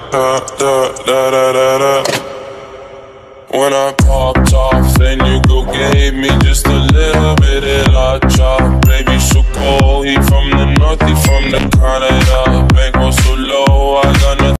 Da da da da da da. When I popped off, then you go gave me just a little bit of la chop. Baby, so cold, he from the north, he from the kind